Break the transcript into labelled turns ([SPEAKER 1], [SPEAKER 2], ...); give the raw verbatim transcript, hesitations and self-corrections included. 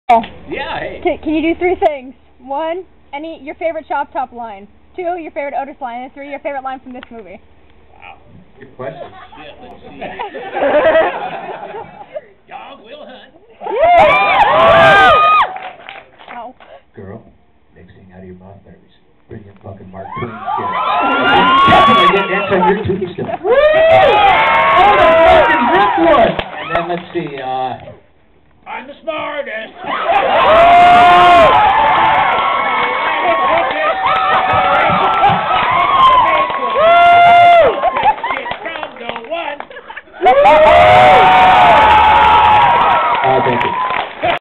[SPEAKER 1] Oh.
[SPEAKER 2] Yeah, hey.
[SPEAKER 1] Can, can you do three things? One, any your favorite Chop Top line. Two, your favorite Otis line. And three, your favorite line from this movie.
[SPEAKER 2] Wow. Good question. Shit, let's see. Dog will hunt.
[SPEAKER 1] Ow.
[SPEAKER 2] Girl, next thing out of your mouth better be bring your fucking Mark Twain shit. Definitely get next on your tombstone. Woo! Oh, the fucking Rickwood! And then let's see, uh... I'm the smartest!